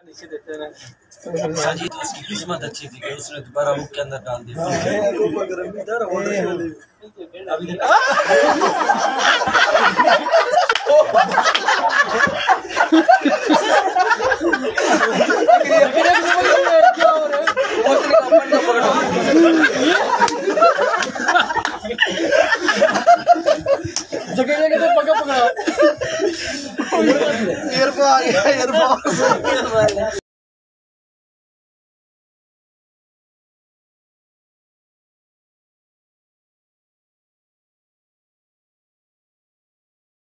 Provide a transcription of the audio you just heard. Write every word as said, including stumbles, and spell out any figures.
नीचे देते हैं। साजिद उसकी किस्मत अच्छी थी कि उसने दोबारा मुख के अंदर डाल दिया। अभी जगह जगह तो पकड़ पकड़ा। एयरफोन आ गया एयरफोन।